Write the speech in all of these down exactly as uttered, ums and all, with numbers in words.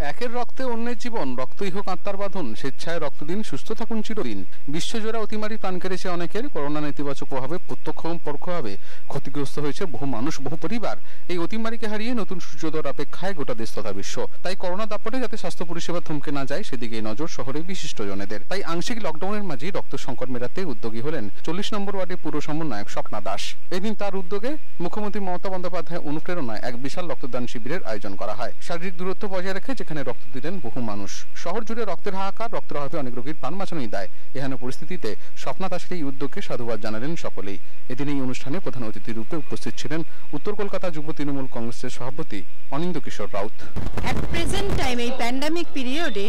একের রক্তে অন্যের জীবন, রক্তই হোক আত্মার বাঁধন, স্বেচ্ছায় রক্ত দিন, সুস্থ থাকুন চিরদিন। বিশ্বজোড়া অতিমারি প্রাণ কেড়েছে অনেকের, করোনা নেতিবাচক প্রভাবে প্রত্যক্ষ এবং পরোক্ষভাবে ক্ষতিগ্রস্ত হয়েছে বহু মানুষ, বহু পরিবার। এই অতিমারিকে হারিয়ে নতুন সূর্যোদয়ের অপেক্ষায় গোটা দেশ তথা বিশ্ব। তাই করোনা দাপটে যাতে স্বাস্থ্য পরিষেবা থমকে না যায় সেদিকে নজর শহরের বিশিষ্ট জনেদের। তাই আংশিক লকডাউনের মাঝেই রক্ত সংকট মেটাতে উদ্যোগী হলেন চল্লিশ নম্বর ওয়ার্ডের পুর সমন্বয়ক স্বপ্না দাস। এদিন তার উদ্যোগে মুখ্যমন্ত্রী মমতা বন্দ্যোপাধ্যায় অনুপ্রেরণায় এক বিশাল রক্তদান শিবিরের আয়োজন করা হয়। শারীরিক দূরত্ব বজায় রেখে যেখানে রক্ত দিলেন বহু মানুষ। শহর জুড়ে রক্তের হাহাকার, রক্তের অভাবে অনেক রোগীর প্রাণ বাঁচানোই দায়। এহেন পরিস্থিতিতে স্বপ্না দাসের এই উদ্যোগকে সাধুবাদ জানালেন সকলেই। এদিন এই অনুষ্ঠানে প্রধান অতিথি রূপে উপস্থিত ছিলেন উত্তর কলকাতা যুব তৃণমূল কংগ্রেসের সভাপতি Anindya Kishore Raut. At present time এই প্যান্ডামিক পিরিয়ডে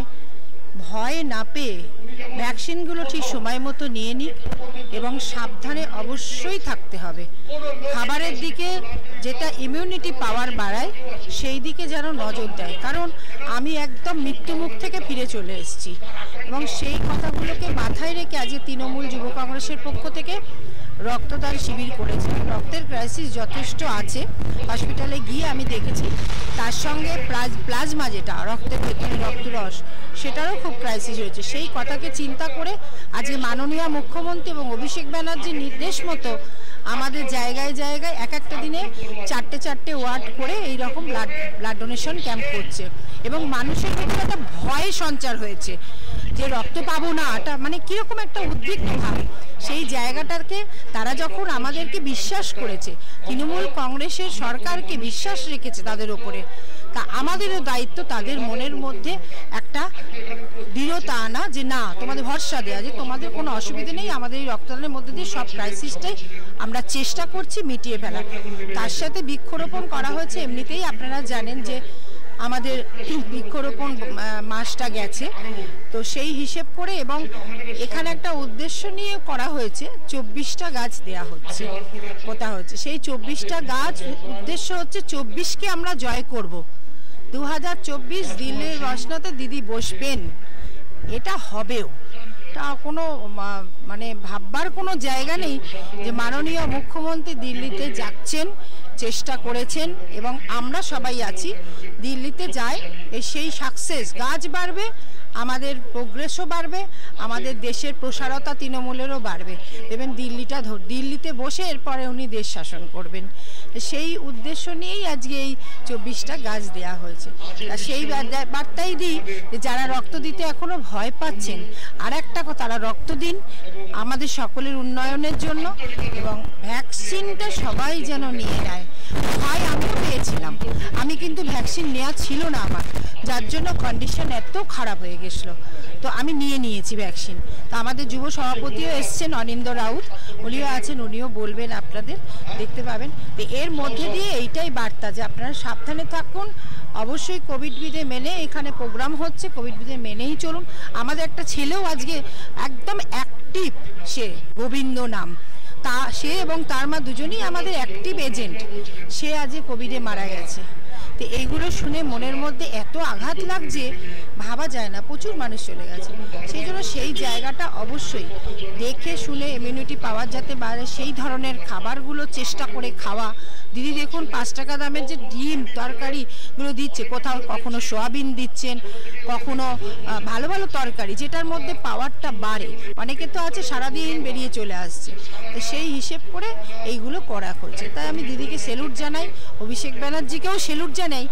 ভয় না পেয়ে ভ্যাকসিনগুলো ঠিক সময় মতো নিয়ে নিক এবং সাবধানে অবশ্যই থাকতে হবে। খাবারের দিকে যেটা ইমিউনিটি পাওয়ার বাড়ায় সেই দিকে যেন নজর দেয়, কারণ আমি একদম মৃত্যুমুখ থেকে ফিরে চলে এসেছি এবং সেই কথাগুলোকে মাথায় রেখে আজকে তৃণমূল যুব কংগ্রেসের পক্ষ থেকে রক্তদান শিবির করেছে। রক্তের ক্রাইসিস যথেষ্ট আছে, হসপিটালে গিয়ে আমি দেখেছি। তার সঙ্গে প্লাজমা যেটা রক্তের ভেতরে রক্তরস, সেটারও খুব ক্রাইসিস হয়েছে। সেই কথাকে চিন্তা করে আজকে মাননীয় মুখ্যমন্ত্রী এবং অভিষেক ব্যানার্জির নির্দেশ মতো আমাদের জায়গায় জায়গায় এক একটা দিনে চারটে চারটে ওয়ার্ড করে এই রকম ব্লাড ব্লাড ডোনেশন ক্যাম্প করছে এবং মানুষের ভিতরে একটা ভয় সঞ্চার হয়েছে যে রক্ত পাবো না, এটা মানে কিরকম একটা উদ্বিগ্ন ভাব। সেই জায়গাটাকে তারা যখন আমাদেরকে বিশ্বাস করেছে, তৃণমূল কংগ্রেসের সরকারকে বিশ্বাস রেখেছে তাদের ওপরে, তা আমাদেরও দায়িত্ব তাদের মনের মধ্যে একটা দৃঢ়তা আনা যে না, তোমাদের ভরসা দেওয়া যে তোমাদের কোনো অসুবিধা নেই, আমাদের এই রক্তদানের মধ্যে দিয়ে সব ক্রাইসিসটাই আমরা চেষ্টা করছি মিটিয়ে ফেলার। তার সাথে বৃক্ষরোপণ করা হয়েছে। এমনিতেই আপনারা জানেন যে আমাদের বৃক্ষরোপণ মাসটা গেছে, তো সেই হিসেব করে এবং এখানে একটা উদ্দেশ্য নিয়ে করা হয়েছে, চব্বিশটা গাছ দেয়া হচ্ছে, পোতা হচ্ছে। সেই চব্বিশটা গাছ উদ্দেশ্য হচ্ছে চব্বিশকে আমরা জয় করব। দু হাজার চব্বিশ দিল্লির রসনাতে দিদি বসবেন, এটা হবেও। তা কোনো মানে ভাববার কোনো জায়গা নেই যে মাননীয় মুখ্যমন্ত্রী দিল্লিতে যাচ্ছেন, চেষ্টা করেছেন এবং আমরা সবাই আছি। দিল্লিতে যাই, সেই সাকসেস, গাছ বাড়বে, আমাদের প্রোগ্রেসও বাড়বে, আমাদের দেশের প্রসারতা তৃণমূলেরও বাড়বে। এবং দিল্লিটা দিল্লিতে বসে এরপরে উনি দেশ শাসন করবেন, সেই উদ্দেশ্য নিয়েই আজকে এই চব্বিশটা গাছ দেওয়া হয়েছে। আর সেই বার্তাই দিই যে যারা রক্ত দিতে এখনো ভয় পাচ্ছেন, আর একটা কথা, তারা রক্ত দিন আমাদের সকলের উন্নয়নের জন্য এবং ভ্যাকসিনটা সবাই যেন নিয়ে নেয়। ভয় আমিও পেয়েছিলাম, আমি কিন্তু ভ্যাকসিন নেওয়া ছিল না আমার, যার জন্য কন্ডিশন এত খারাপ হয়ে গেছিলো, তো আমি নিয়ে নিয়েছি ভ্যাকসিন। তো আমাদের যুব সভাপতিও এসছেন অনিন্দ রাউত, উনিও আছেন, উনিও বলবেন, আপনাদের দেখতে পাবেন। তো এর মধ্যে দিয়ে এইটাই বার্তা যে আপনারা সাবধানে থাকুন, অবশ্যই কোভিড বিধি মেনে এখানে প্রোগ্রাম হচ্ছে, কোভিড বিধি মেনেই চলুন। আমাদের একটা ছেলেও আজকে একদম অ্যাক্টিভ, সে গোবিন্দ নাম, তা সে এবং তার মা দুজনেই আমাদের অ্যাক্টিভ এজেন্ট, সে আজকে কোভিডে মারা গেছে। তো এইগুলো শুনে মনের মধ্যে এত আঘাত লাগছে, ভাবা যায় না, প্রচুর মানুষ চলে গেছে। সেই জন্য সেই জায়গাটা অবশ্যই দেখে শুনে ইমিউনিটি পাওয়ার যাতে বাড়ে সেই ধরনের খাবারগুলো চেষ্টা করে খাওয়া। দিদি দেখুন পাঁচ টাকা দামের যে ডিম তরকারিগুলো দিচ্ছে, কোথাও কখনো সোয়াবিন দিচ্ছেন, কখনো ভালো ভালো তরকারি যেটার মধ্যে পাওয়ারটা বাড়ে। অনেকে তো আছে সারাদিন বেরিয়ে চলে আসছে, তো সেই হিসেব করে এইগুলো করা হচ্ছে। তাই আমি দিদিকে সেলুট জানাই, অভিষেক ব্যানার্জিকেও সেলুট জানাই,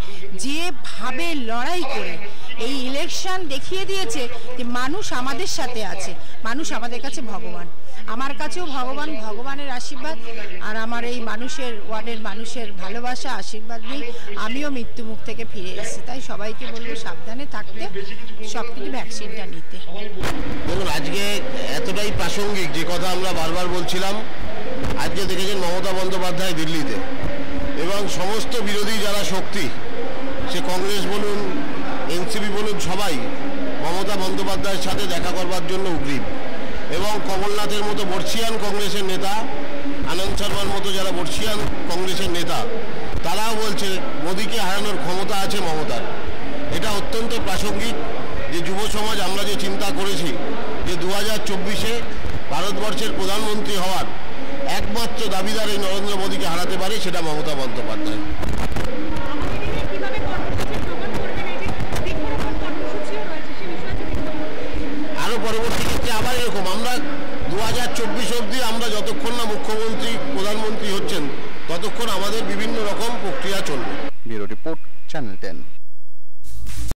যেভাবে লড়াই করে এই ইলেকশন দেখিয়ে দিয়েছে যে মানুষ আমাদের সাথে আছে, মানুষ আমাদের কাছে ভগবান। আমার কাছেও ভগবান, ভগবানের আশীর্বাদ আর আমার এই মানুষের ওয়ার্ডের মানুষের ভালোবাসা আশীর্বাদ নিয়ে আমিও মৃত্যুমুখ থেকে ফিরে এসেছি। তাই সবাইকে বলবো সাবধানে থাকতে, সব কিছু ভ্যাকসিনটা নিতে। দেখুন আজকে এতটাই প্রাসঙ্গিক যে কথা আমরা বারবার বলছিলাম, আজকে দেখেছেন মমতা বন্দ্যোপাধ্যায় দিল্লিতে, এবং সমস্ত বিরোধী যারা শক্তি, সে কংগ্রেস বলুন এনসিপি বলুন, সবাই মমতা বন্দ্যোপাধ্যায়ের সাথে দেখা করবার জন্য উগ্রীব। এবং কমলনাথের মতো বর্ষিয়ান কংগ্রেসের নেতা, আনন্দ শর্মার মতো যারা বর্ষিয়ান কংগ্রেসের নেতা, তারাও বলছে মোদিকে হারানোর ক্ষমতা আছে মমতার। এটা অত্যন্ত প্রাসঙ্গিক যে যুব সমাজ আমরা যে চিন্তা করেছি যে দু হাজার চব্বিশে ভারতবর্ষের প্রধানমন্ত্রী হওয়ার একমাত্র দাবিদার এই নরেন্দ্র মোদীকে হারাতে পারে, সেটা মমতা বন্দ্যোপাধ্যায়। ব্যাপার এরকম, আমরা দু হাজার চব্বিশ অবধি আমরা যতক্ষণ না মুখ্যমন্ত্রী প্রধানমন্ত্রী হচ্ছেন ততক্ষণ আমাদের বিভিন্ন রকম প্রক্রিয়া চলবে। Bureau report, channel ten.